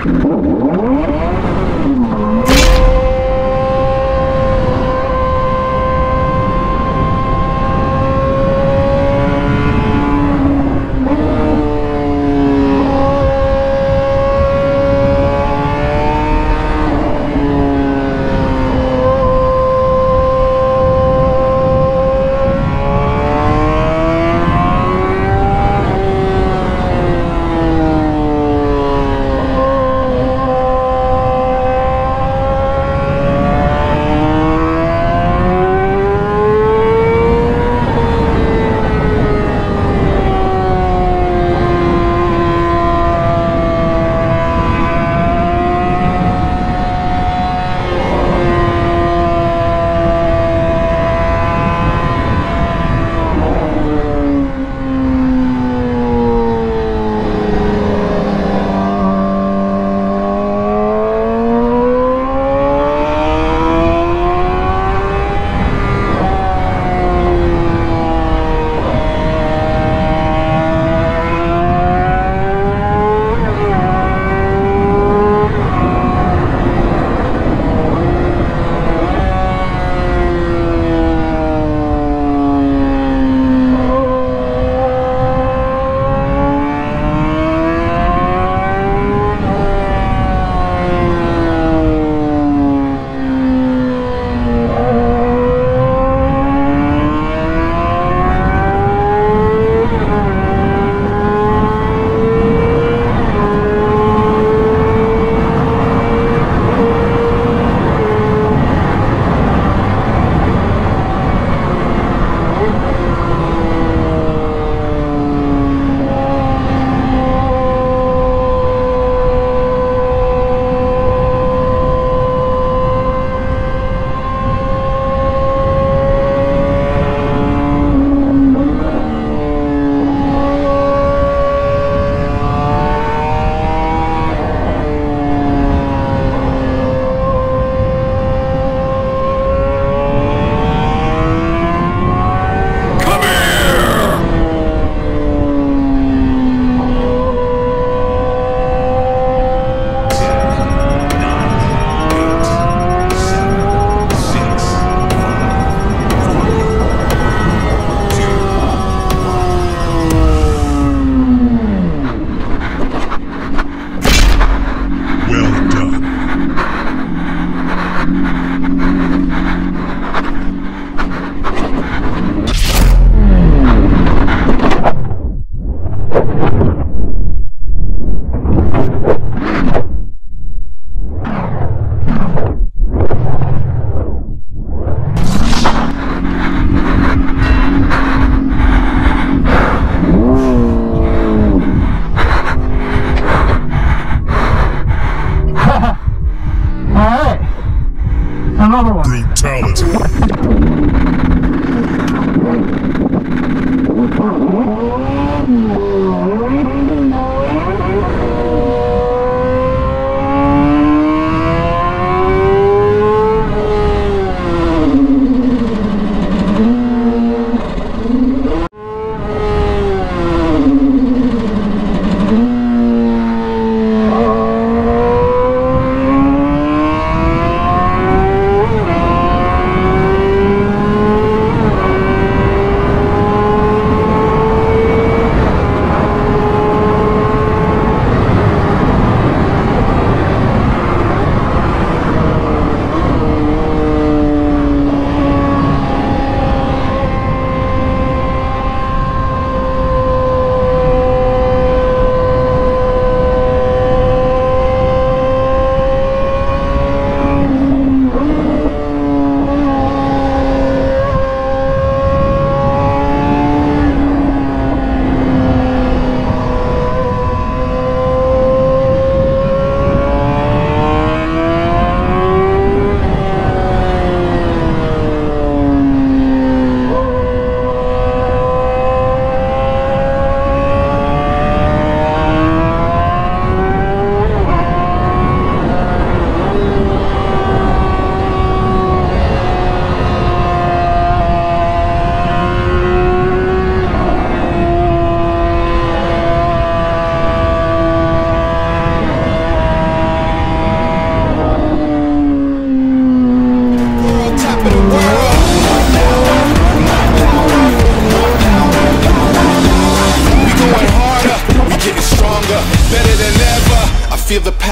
Another one. Brutality.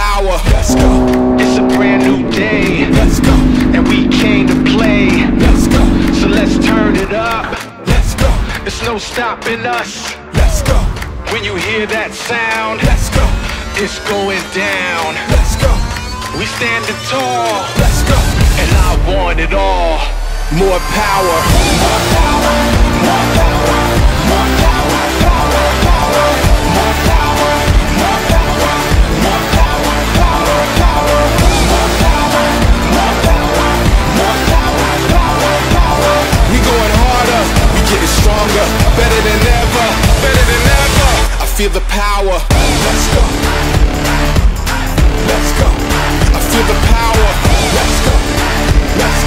power. Let's go. It's a brand new day. Let's go. And we came to play. Let's go. So let's turn it up. Let's go. There's no stopping us. Let's go. When you hear that sound, let's go. It's going down. Let's go. We standing tall. Let's go. And I want it all. More power. More power. More power. More power. Power. Power. More power. More power. More power. Power. Power. More power. More power. More power. Power. Power. We going harder. We getting stronger. Better than ever. Better than ever. I feel the power. Let's go. Let's go. I feel the power. Let's go. Let's